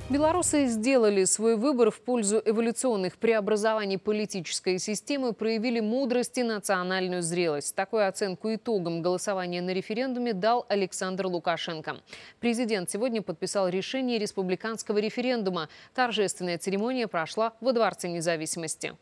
Белорусы сделали свой выбор в пользу эволюционных преобразований политической системы, проявили мудрость и национальную зрелость. Такую оценку итогам голосования на референдуме дал Александр Лукашенко. Президент сегодня подписал решение республиканского референдума. Торжественная церемония прошла во Дворце независимости.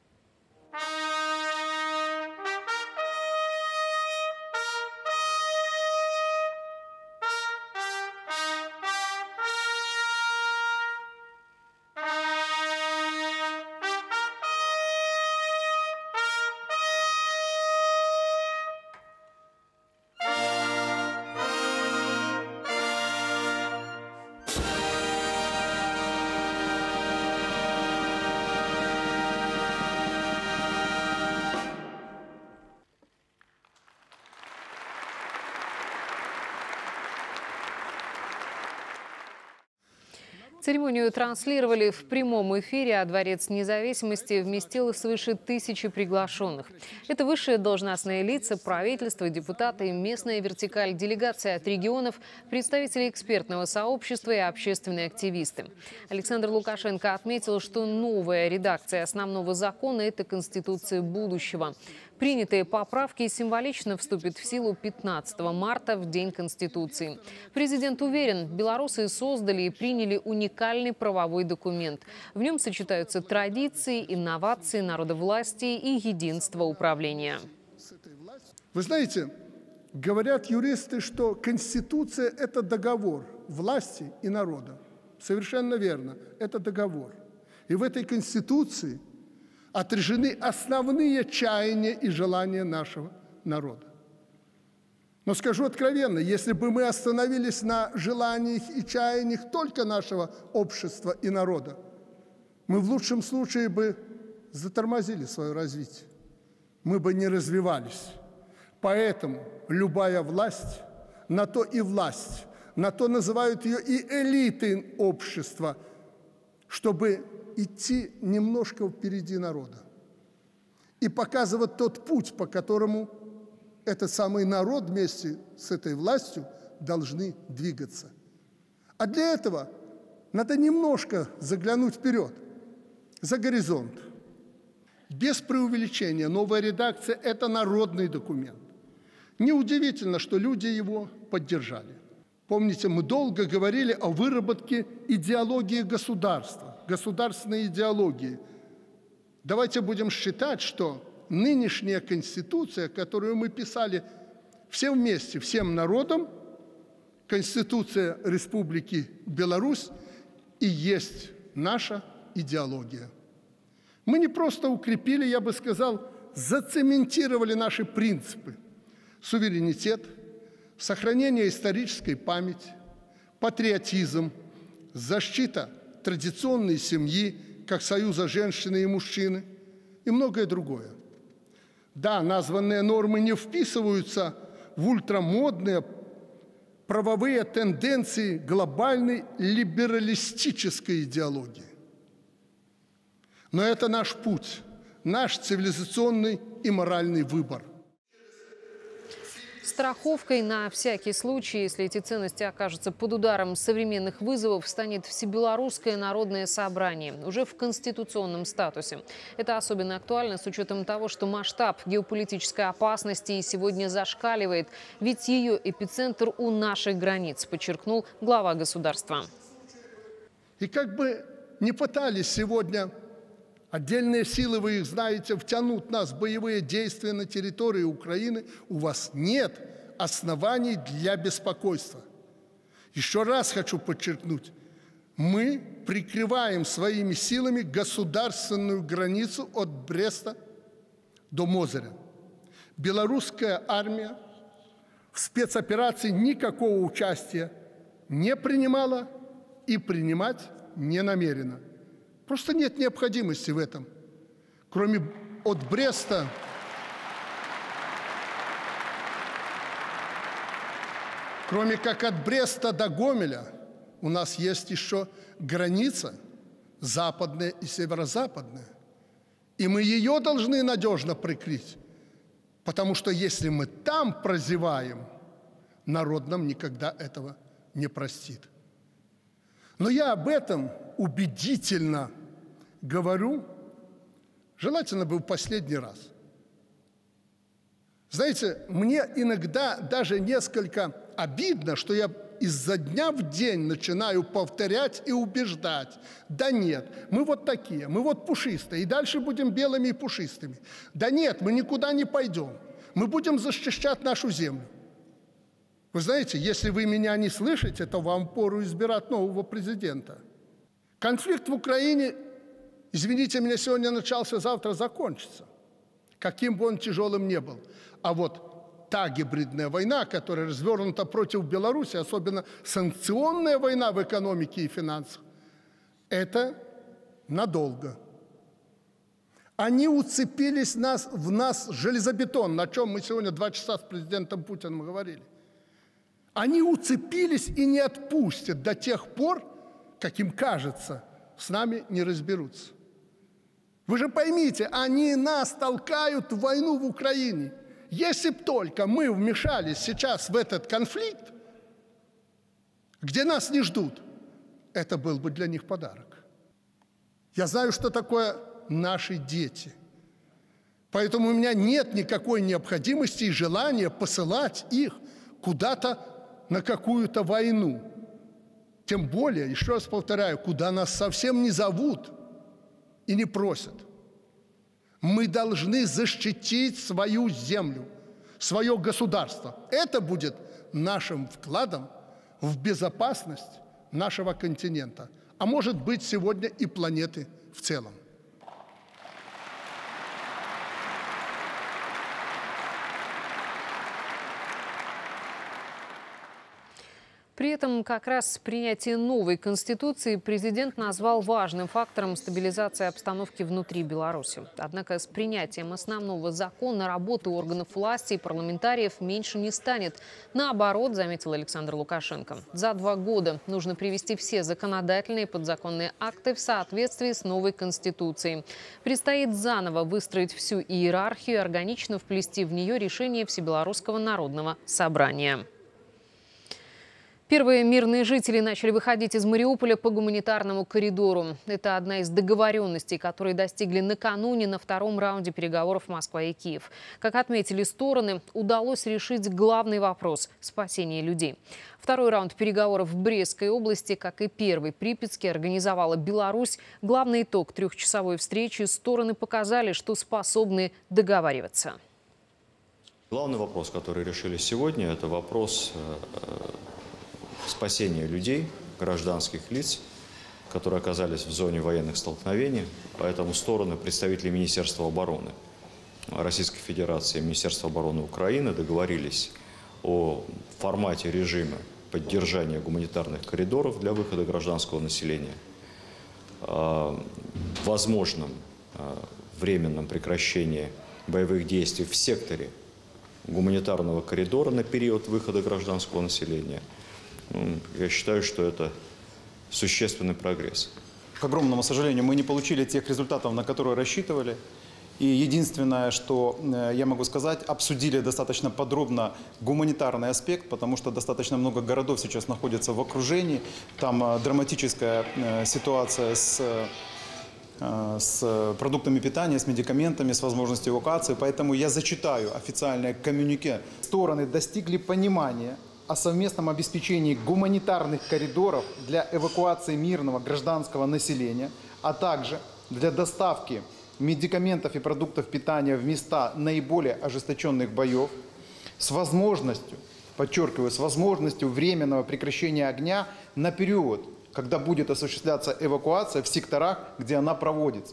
Церемонию транслировали в прямом эфире, а Дворец независимости вместил свыше 1000 приглашенных. Это высшие должностные лица, правительство, депутаты, местная вертикаль, делегация от регионов, представители экспертного сообщества и общественные активисты. Александр Лукашенко отметил, что новая редакция основного закона – это Конституция будущего. Принятые поправки символично вступят в силу 15 марта, в День Конституции. Президент уверен, белорусы создали и приняли уникальный правовой документ. В нем сочетаются традиции, инновации, народовластие и единство управления. Вы знаете, говорят юристы, что Конституция – это договор власти и народа. Совершенно верно, это договор. И в этой Конституции отражены основные чаяния и желания нашего народа. Но скажу откровенно, если бы мы остановились на желаниях и чаяниях только нашего общества и народа, мы в лучшем случае бы затормозили свое развитие, мы бы не развивались. Поэтому любая власть, на то и власть, на то называют ее и элиты общества, чтобы идти немножко впереди народа и показывать тот путь, по которому этот самый народ вместе с этой властью должны двигаться. А для этого надо немножко заглянуть вперед, за горизонт. Без преувеличения, новая редакция – это народный документ. Неудивительно, что люди его поддержали. Помните, мы долго говорили о выработке идеологии государства, государственной идеологии. Давайте будем считать, что нынешняя Конституция, которую мы писали все вместе, всем народом, Конституция Республики Беларусь и есть наша идеология. Мы не просто укрепили, я бы сказал, зацементировали наши принципы: суверенитет, сохранение исторической памяти, патриотизм, защита традиционной семьи, как союза женщины и мужчины, и многое другое. Да, названные нормы не вписываются в ультрамодные правовые тенденции глобальной либералистической идеологии. Но это наш путь, наш цивилизационный и моральный выбор. Страховкой на всякий случай, если эти ценности окажутся под ударом современных вызовов, станет Всебелорусское народное собрание, уже в конституционном статусе. Это особенно актуально с учетом того, что масштаб геополитической опасности сегодня зашкаливает, ведь ее эпицентр у наших границ, подчеркнул глава государства. И как бы ни пытались сегодня отдельные силы, вы их знаете, втянуть нас в боевые действия на территории Украины, у вас нет оснований для беспокойства. Еще раз хочу подчеркнуть, мы прикрываем своими силами государственную границу от Бреста до Мозыря. Белорусская армия в спецоперации никакого участия не принимала и принимать не намерена. Просто нет необходимости в этом. Кроме от Бреста Кроме как от Бреста до Гомеля, у нас есть еще граница западная и северо-западная. И мы ее должны надежно прикрыть, потому что если мы там прозеваем, народ нам никогда этого не простит. Но я об этом убедительно говорю, желательно бы в последний раз. Знаете, мне иногда даже несколько обидно, что я изо дня в день начинаю повторять и убеждать. Да нет, мы вот такие, мы вот пушистые, и дальше будем белыми и пушистыми. Да нет, мы никуда не пойдем. Мы будем защищать нашу землю. Вы знаете, если вы меня не слышите, то вам пору избирать нового президента. Конфликт в Украине, извините меня, сегодня начался, завтра закончится. Каким бы он тяжелым ни был. А вот та гибридная война, которая развернута против Беларуси, особенно санкционная война в экономике и финансах, это надолго. Они уцепились в нас железобетон, о чем мы сегодня 2 часа с президентом Путиным говорили. Они уцепились и не отпустят до тех пор, как им кажется, с нами не разберутся. Вы же поймите, они нас толкают в войну в Украине. Если б только мы вмешались сейчас в этот конфликт, где нас не ждут, это был бы для них подарок. Я знаю, что такое наши дети. Поэтому у меня нет никакой необходимости и желания посылать их куда-то на какую-то войну. Тем более, еще раз повторяю, куда нас совсем не зовут и не просят. Мы должны защитить свою землю, свое государство. Это будет нашим вкладом в безопасность нашего континента, а может быть, сегодня и планеты в целом. При этом как раз принятие новой Конституции президент назвал важным фактором стабилизации обстановки внутри Беларуси. Однако с принятием основного закона работы органов власти и парламентариев меньше не станет. Наоборот, заметил Александр Лукашенко. За 2 года нужно привести все законодательные и подзаконные акты в соответствии с новой Конституцией. Предстоит заново выстроить всю иерархию и органично вплести в нее решение Всебелорусского народного собрания. Первые мирные жители начали выходить из Мариуполя по гуманитарному коридору. Это одна из договоренностей, которые достигли накануне на 2-м раунде переговоров Москва и Киев. Как отметили стороны, удалось решить главный вопрос – спасение людей. 2-й раунд переговоров в Брестской области, как и 1-й Припятский, организовала Беларусь. Главный итог 3-часовой встречи – стороны показали, что способны договариваться. Главный вопрос, который решили сегодня, это вопрос спасения людей, гражданских лиц, которые оказались в зоне военных столкновений. Поэтому стороны, представители Министерства обороны Российской Федерации и Министерства обороны Украины договорились о формате режима поддержания гуманитарных коридоров для выхода гражданского населения, возможном временном прекращении боевых действий в секторе гуманитарного коридора на период выхода гражданского населения. Я считаю, что это существенный прогресс. К огромному сожалению, мы не получили тех результатов, на которые рассчитывали. И единственное, что я могу сказать, обсудили достаточно подробно гуманитарный аспект, потому что достаточно много городов сейчас находятся в окружении. Там драматическая ситуация с продуктами питания, с медикаментами, с возможностью эвакуации. Поэтому я зачитаю официальное коммюнике. Стороны достигли понимания о совместном обеспечении гуманитарных коридоров для эвакуации мирного гражданского населения, а также для доставки медикаментов и продуктов питания в места наиболее ожесточенных боев с возможностью, подчеркиваю, с возможностью временного прекращения огня на период, когда будет осуществляться эвакуация в секторах, где она проводится.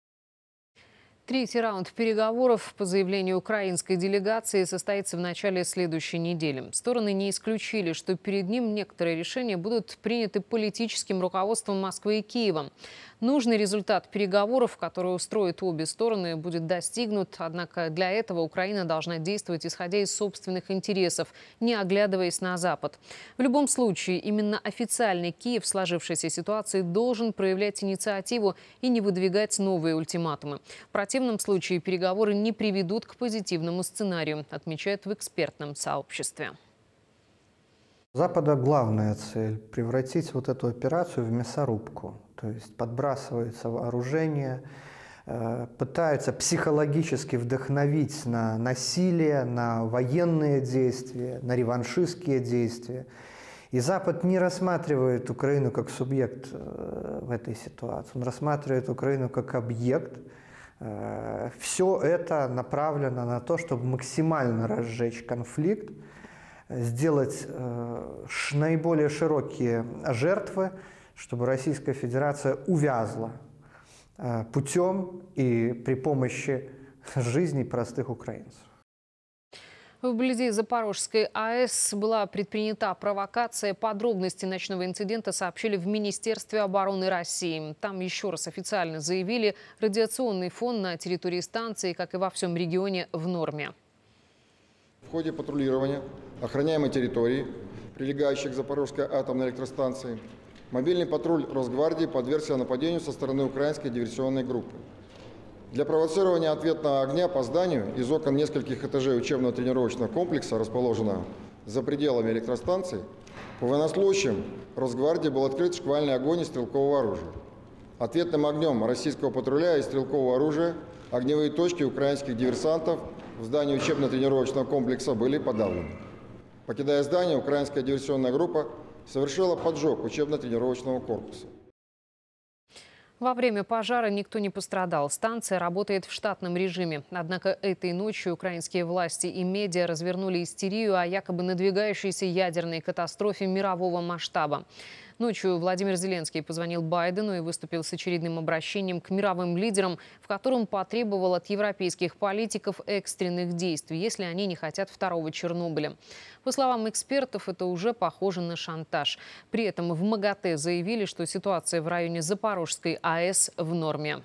3-й раунд переговоров по заявлению украинской делегации состоится в начале следующей недели. Стороны не исключили, что перед ним некоторые решения будут приняты политическим руководством Москвы и Киева. Нужный результат переговоров, который устроит обе стороны, будет достигнут. Однако для этого Украина должна действовать, исходя из собственных интересов, не оглядываясь на Запад. В любом случае, именно официальный Киев в сложившейся ситуации должен проявлять инициативу и не выдвигать новые ультиматумы. В противном случае переговоры не приведут к позитивному сценарию, отмечают в экспертном сообществе. Запада главная цель – превратить вот эту операцию в мясорубку. То есть подбрасывается вооружение, пытаются психологически вдохновить на насилие, на военные действия, на реваншистские действия. И Запад не рассматривает Украину как субъект в этой ситуации. Он рассматривает Украину как объект. Все это направлено на то, чтобы максимально разжечь конфликт, сделать наиболее широкие жертвы, чтобы Российская Федерация увязла путем и при помощи жизни простых украинцев. Вблизи Запорожской АЭС была предпринята провокация. Подробности ночного инцидента сообщили в Министерстве обороны России. Там еще раз официально заявили, радиационный фон на территории станции, как и во всем регионе, в норме. В ходе патрулирования охраняемой территории, прилегающей к Запорожской атомной электростанции, мобильный патруль Росгвардии подвергся нападению со стороны украинской диверсионной группы. Для провоцирования ответного огня по зданию из окон нескольких этажей учебно-тренировочного комплекса, расположенного за пределами электростанции, по военнослужащим Росгвардии был открыт шквальный огонь из стрелкового оружия. Ответным огнем российского патруля и стрелкового оружия огневые точки украинских диверсантов в здании учебно-тренировочного комплекса были подавлены. Покидая здание, украинская диверсионная группа совершила поджог учебно-тренировочного корпуса. Во время пожара никто не пострадал. Станция работает в штатном режиме. Однако этой ночью украинские власти и медиа развернули истерию о якобы надвигающейся ядерной катастрофе мирового масштаба. Ночью Владимир Зеленский позвонил Байдену и выступил с очередным обращением к мировым лидерам, в котором потребовал от европейских политиков экстренных действий, если они не хотят второго Чернобыля. По словам экспертов, это уже похоже на шантаж. При этом в МАГАТЭ заявили, что ситуация в районе Запорожской АЭС в норме.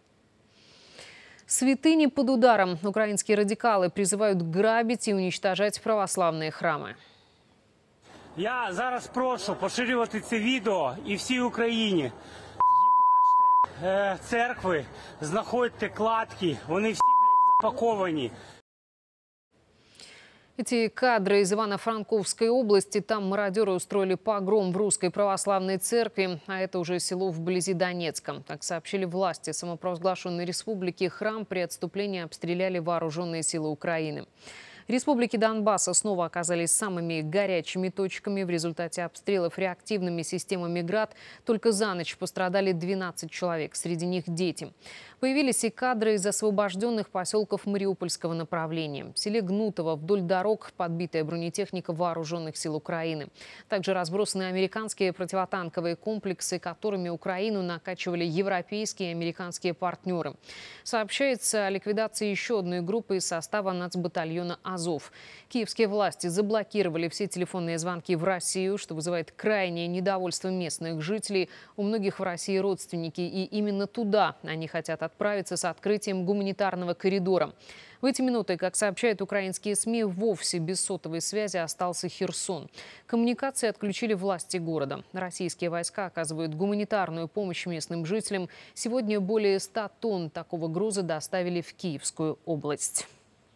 Святыни под ударом. Украинские радикалы призывают грабить и уничтожать православные храмы. Я зараз прошу поширювати це відео і всій Україні. Їбаште церкви, знаходьте кладки, вони всі, блядь, запаковані. Эти кадры из Ивано-Франковской области. Там мародеры устроили погром в русской православной церкви, а это уже село вблизи Донецка. Как сообщили власти самопровозглашенной республики, храм при отступлении обстреляли вооруженные силы Украины. Республики Донбасса снова оказались самыми горячими точками. В результате обстрелов реактивными системами «Град» только за ночь пострадали 12 человек, среди них дети. Появились и кадры из освобожденных поселков Мариупольского направления. В селе Гнутово вдоль дорог подбитая бронетехника вооруженных сил Украины. Также разбросаны американские противотанковые комплексы, которыми Украину накачивали европейские и американские партнеры. Сообщается о ликвидации еще одной группы из состава нацбатальона «Азов». Киевские власти заблокировали все телефонные звонки в Россию, что вызывает крайнее недовольство местных жителей. У многих в России родственники, и именно туда они хотят отправиться с открытием гуманитарного коридора. В эти минуты, как сообщают украинские СМИ, вовсе без сотовой связи остался Херсон. Коммуникации отключили власти города. Российские войска оказывают гуманитарную помощь местным жителям. Сегодня более 100 тонн такого груза доставили в Киевскую область.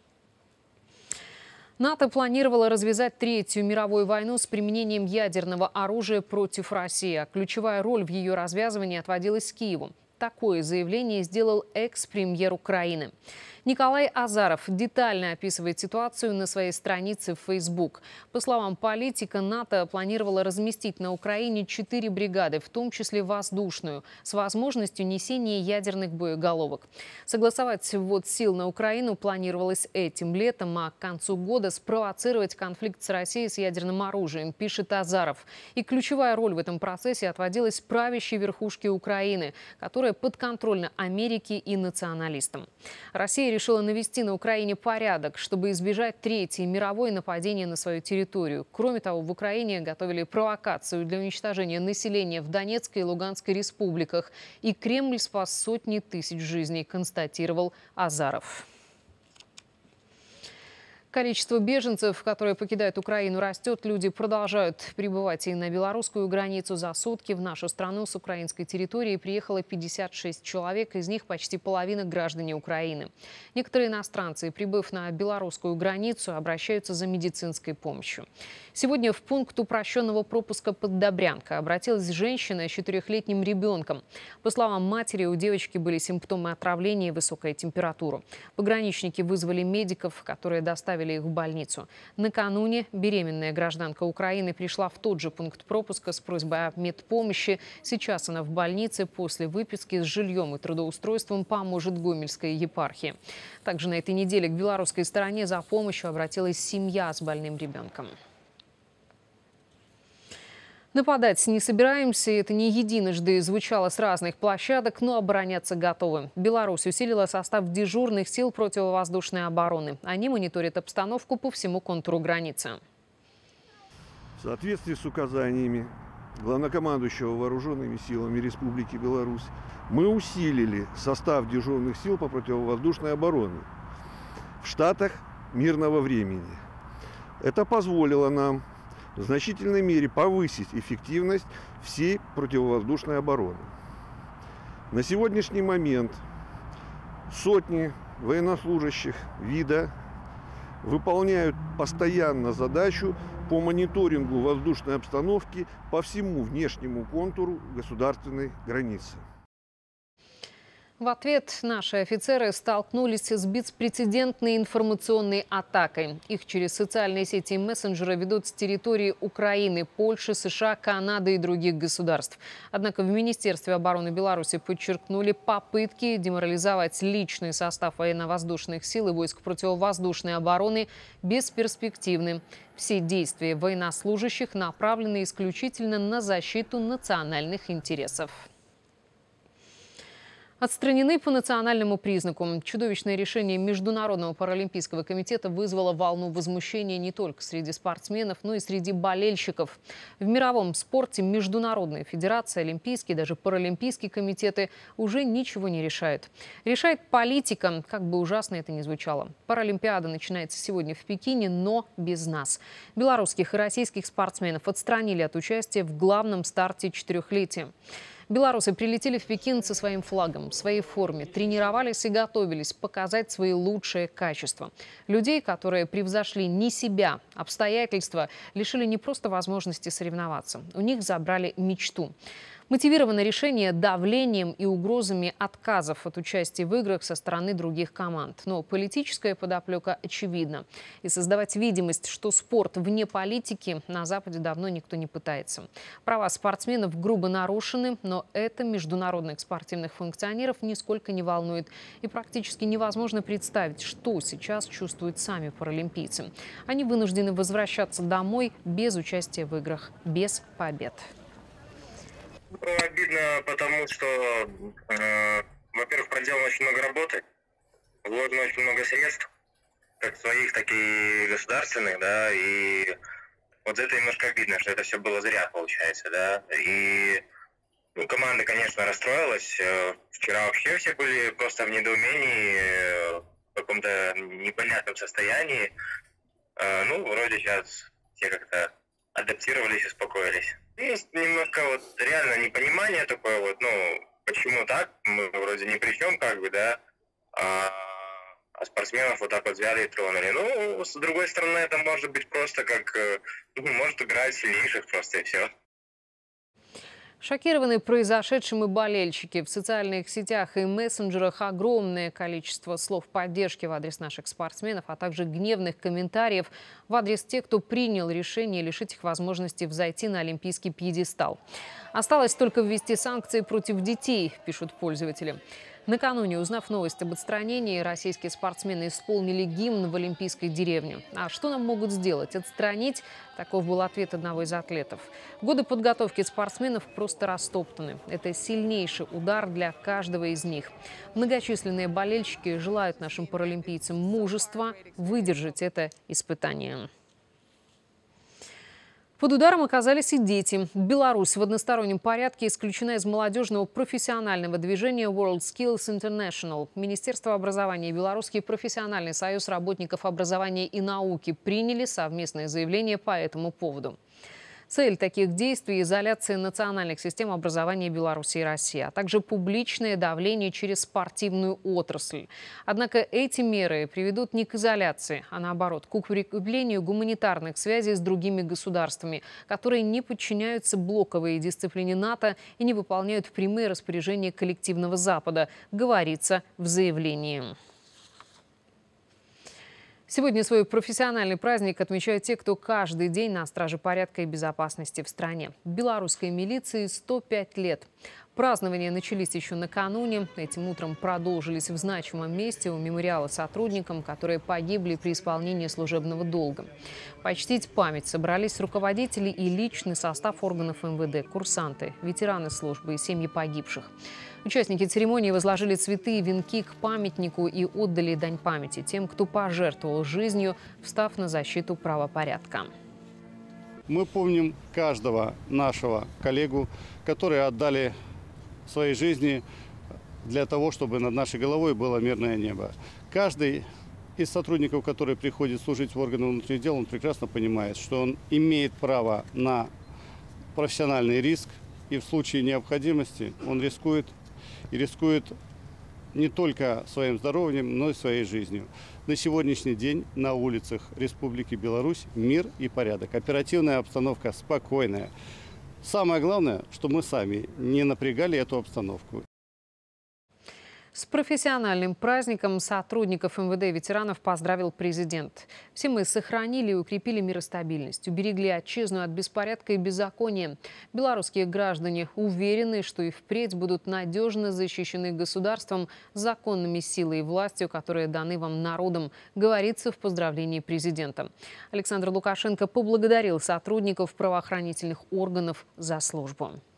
НАТО планировало развязать Третью мировую войну с применением ядерного оружия против России. А ключевая роль в ее развязывании отводилась Киеву. Такое заявление сделал экс-премьер Украины. Николай Азаров детально описывает ситуацию на своей странице в Facebook. По словам политика, НАТО планировало разместить на Украине 4 бригады, в том числе воздушную, с возможностью несения ядерных боеголовок. Согласовать ввод сил на Украину планировалось этим летом, а к концу года спровоцировать конфликт с Россией с ядерным оружием, пишет Азаров. И ключевая роль в этом процессе отводилась правящей верхушке Украины, которая подконтрольна Америке и националистам. Россия решила навести на Украине порядок, чтобы избежать Третьей мировой нападения на свою территорию. Кроме того, в Украине готовили провокацию для уничтожения населения в Донецкой и Луганской республиках. И Кремль спас сотни тысяч жизней, констатировал Азаров. Количество беженцев, которые покидают Украину, растет. Люди продолжают прибывать и на белорусскую границу. За сутки в нашу страну с украинской территории приехало 56 человек, из них почти половина граждане Украины. Некоторые иностранцы, прибыв на белорусскую границу, обращаются за медицинской помощью. Сегодня в пункт упрощенного пропуска под Добрянка обратилась женщина с 4-летним ребенком. По словам матери, у девочки были симптомы отравления и высокая температура. Пограничники вызвали медиков, которые доставили их в больницу. Накануне беременная гражданка Украины пришла в тот же пункт пропуска с просьбой о медпомощи. Сейчас она в больнице. После выписки с жильем и трудоустройством поможет Гомельская епархия. Также на этой неделе к белорусской стороне за помощью обратилась семья с больным ребенком. Нападать не собираемся. Это не единожды звучало с разных площадок, но обороняться готовы. Беларусь усилила состав дежурных сил противовоздушной обороны. Они мониторят обстановку по всему контуру границы. В соответствии с указаниями главнокомандующего Вооруженными силами Республики Беларусь мы усилили состав дежурных сил по противовоздушной обороне в штатах мирного времени. Это позволило нам в значительной мере повысить эффективность всей противовоздушной обороны. На сегодняшний момент сотни военнослужащих ВИДа выполняют постоянно задачу по мониторингу воздушной обстановки по всему внешнему контуру государственной границы. В ответ наши офицеры столкнулись с беспрецедентной информационной атакой. Их через социальные сети и мессенджеры ведут с территории Украины, Польши, США, Канады и других государств. Однако в Министерстве обороны Беларуси подчеркнули, попытки деморализовать личный состав военно-воздушных сил и войск противовоздушной обороны бесперспективны. Все действия военнослужащих направлены исключительно на защиту национальных интересов. Отстранены по национальному признаку. Чудовищное решение Международного паралимпийского комитета вызвало волну возмущения не только среди спортсменов, но и среди болельщиков. В мировом спорте Международная федерация, Олимпийские, даже паралимпийские комитеты уже ничего не решают. Решает политика, как бы ужасно это ни звучало. Паралимпиада начинается сегодня в Пекине, но без нас. Белорусских и российских спортсменов отстранили от участия в главном старте 4-летия. Белорусы прилетели в Пекин со своим флагом, в своей форме, тренировались и готовились показать свои лучшие качества. Людей, которые превзошли не себя, обстоятельства, лишили не просто возможности соревноваться. У них забрали мечту. Мотивировано решение давлением и угрозами отказов от участия в играх со стороны других команд. Но политическая подоплека очевидна. И создавать видимость, что спорт вне политики, на Западе давно никто не пытается. Права спортсменов грубо нарушены, но это международных спортивных функционеров нисколько не волнует. И практически невозможно представить, что сейчас чувствуют сами паралимпийцы. Они вынуждены возвращаться домой без участия в играх, без побед. Обидно, потому что, во-первых, проделано очень много работы, вложено очень много средств, как своих, так и государственных, да, и вот это немножко обидно, что это все было зря, получается, да, и команда, конечно, расстроилась, вчера вообще все были просто в недоумении, в каком-то непонятном состоянии, вроде сейчас все как-то адаптировались, успокоились. Есть немножко вот реально непонимание такое вот, почему так, мы вроде ни при чем, как бы, да, а спортсменов вот так вот взяли и тронули. С другой стороны, это может быть просто как, может играть сильнейших просто и все. Шокированы произошедшим и болельщики. В социальных сетях и мессенджерах огромное количество слов поддержки в адрес наших спортсменов, а также гневных комментариев в адрес тех, кто принял решение лишить их возможности взойти на олимпийский пьедестал. Осталось только ввести санкции против детей, пишут пользователи. Накануне, узнав новость об отстранении, российские спортсмены исполнили гимн в Олимпийской деревне. А что нам могут сделать? Отстранить? Таков был ответ одного из атлетов. Годы подготовки спортсменов просто растоптаны. Это сильнейший удар для каждого из них. Многочисленные болельщики желают нашим паралимпийцам мужества выдержать это испытание. Под ударом оказались и дети. Беларусь в одностороннем порядке исключена из молодежного профессионального движения WorldSkills International. Министерство образования и Белорусский профессиональный союз работников образования и науки приняли совместное заявление по этому поводу. Цель таких действий – изоляция национальных систем образования Беларуси и России, а также публичное давление через спортивную отрасль. Однако эти меры приведут не к изоляции, а наоборот, к укреплению гуманитарных связей с другими государствами, которые не подчиняются блоковой дисциплине НАТО и не выполняют прямые распоряжения коллективного Запада, говорится в заявлении. Сегодня свой профессиональный праздник отмечают те, кто каждый день на страже порядка и безопасности в стране. Белорусской милиции 105 лет. Празднования начались еще накануне. Этим утром продолжились в значимом месте у мемориала сотрудникам, которые погибли при исполнении служебного долга. Почтить память собрались руководители и личный состав органов МВД, курсанты, ветераны службы и семьи погибших. Участники церемонии возложили цветы и венки к памятнику и отдали дань памяти тем, кто пожертвовал жизнью, встав на защиту правопорядка. Мы помним каждого нашего коллегу, которые отдали своей жизни для того, чтобы над нашей головой было мирное небо. Каждый из сотрудников, который приходит служить в органы внутренних дел, он прекрасно понимает, что он имеет право на профессиональный риск, и в случае необходимости он рискует, и рискует не только своим здоровьем, но и своей жизнью. На сегодняшний день на улицах Республики Беларусь мир и порядок. Оперативная обстановка спокойная. Самое главное, что мы сами не напрягали эту обстановку. С профессиональным праздником сотрудников МВД и ветеранов поздравил президент. Все мы сохранили и укрепили мир и стабильность, уберегли отчизну от беспорядка и беззакония. Белорусские граждане уверены, что и впредь будут надежно защищены государством, законными силой и властью, которые даны вам народом, говорится в поздравлении президента. Александр Лукашенко поблагодарил сотрудников правоохранительных органов за службу.